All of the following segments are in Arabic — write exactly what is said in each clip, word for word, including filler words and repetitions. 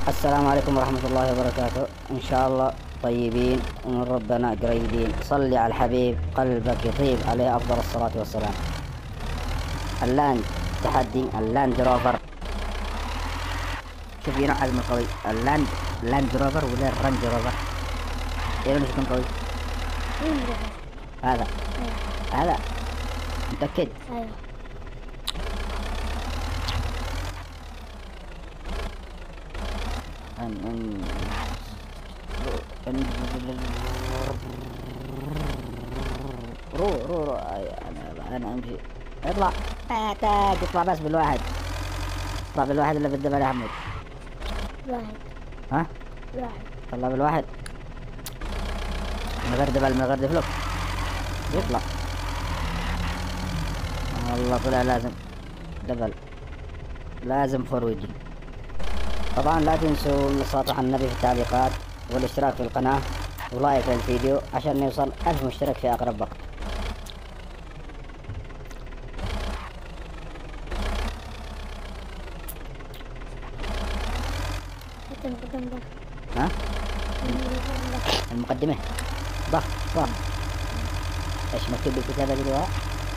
السلام عليكم ورحمة الله وبركاته. إن شاء الله طيبين ومن ربنا قريبين. صلي على الحبيب قلبك يطيب عليه أفضل الصلاة والسلام. اللاند تحدي اللاند روفر. شوف ينوع حجم القوي. اللاند اللاند روفر ولا الرانج روفر؟ ايه اللي يكون قوي؟ هذا هذا متأكد؟ ايوه. أن أن أن رو رو رو أنا أنا أمشي. اطلع ما تاج اطلع بس بالواحد. اطلع بالواحد اللي بالدبل يا حمود. واحد. ها؟ واحد. طلع بالواحد من غير دبل من غير دفلوك يطلع. والله طلع لازم دبل لازم فورويدي. طبعا لا تنسوا الصلاة على النبي في التعليقات والاشتراك في القناة ولايك للفيديو عشان نوصل ألف مشترك في أقرب وقت. ها؟ المقدمة ضغط ضغط. ايش مكتوب بالكتابة اللي جوا؟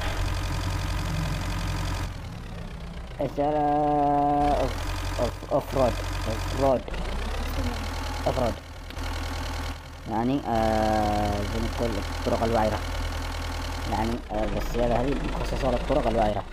اوف اوف اوف رود اوف رود اوف رود يعني آه زي ما تقول الطرق الوعرة. يعني آه السيارة هذه مخصصة للطرق الوعرة.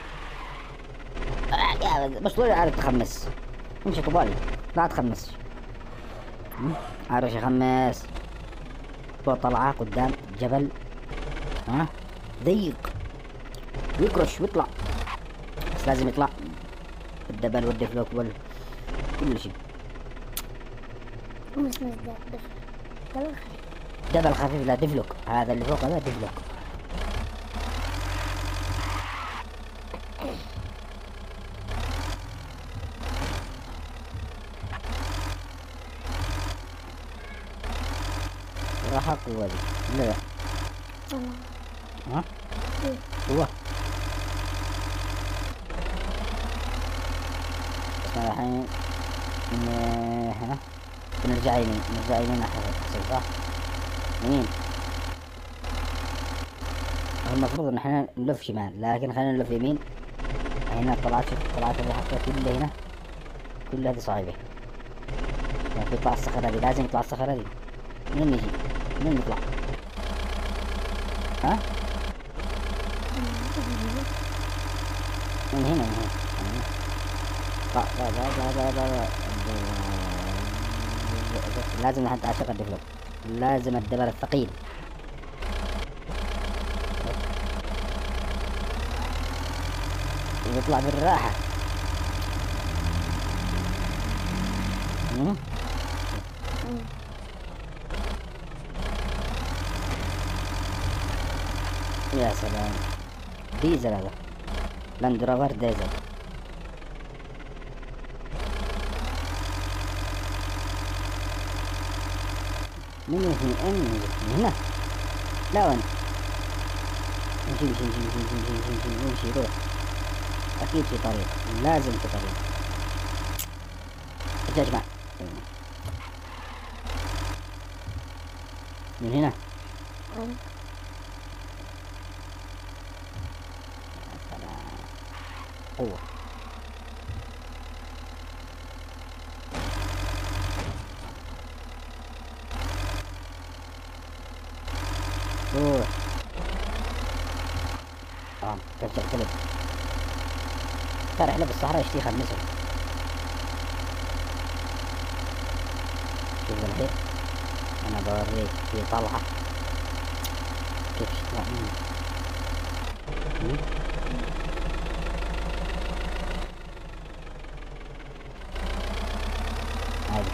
آه مش طول عارف تخمس. امشي طبالي لا تخمس. عارف يخمس. طلعة قدام جبل ها ضيق ويكرش ويطلع بس لازم يطلع الدبل والدفلوك وال كل شيء. مش مش ده دبل خفيف. دبل خفيف لا دفلوك. هذا اللي فوق هذا دفلوك. راح قوة دي لا لا ها هو اسمع الحين من هنا بنرجع يمين نرجع يمين احسن صح؟ يمين. المفروض ان احنا نلف شمال لكن خلينا نلف يمين. هنا طلعت شوف طلعت اللي حطيت كل هنا كل هذه صعبة. لكن يطلع الصخرة دي لازم يطلع الصخرة دي. منين نجي؟ منين نطلع؟ ها؟ من هنا من هنا طلع طلع طلع طلع طلع. لازم نحط عشق الدفلوك. لازم الدبل الثقيل. ويطلع بالراحة. يا سلام ديزل هذا لاند روفر ديزل. من هنا من هنا لا وين نمشي نمشي نمشي نمشي نمشي نمشي نمشي روح. أكيد في طريق لازم في طريق. يا جماعة من هنا قوة. روح تمام ترجع قلب. ترى احنا بالصحراء يشتي خمسة. شوف الحين انا بوريك في طلعة كيف يطلع منه. عادي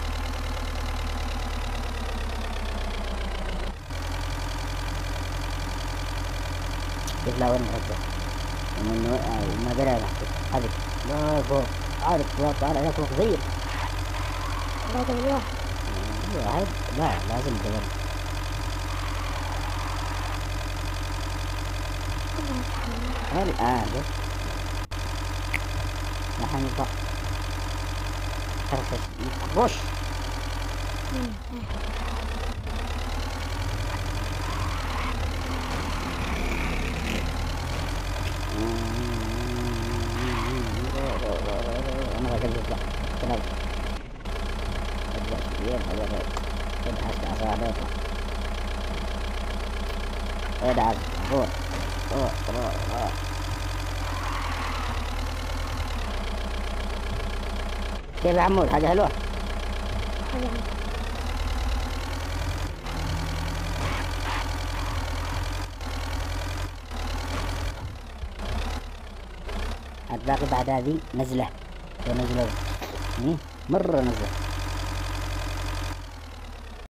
كيف لا وين نرجع ومن ما درى هذه لا فوق عارف فوق على هناك فوق زير. لا دبل واحد. واحد لا لازم دبل. الآن شوف نحن نطلع خلاص رش. انا راجل يطلع تنال ابدا كبير هذا غير ادعس دعسة واحدة يطلع ادعس فوق فوق فوق فوق. كيف يا عمود حاجة حلوة؟ هتلاقي بعد هذه نزلة ونزلة مرة نزلة.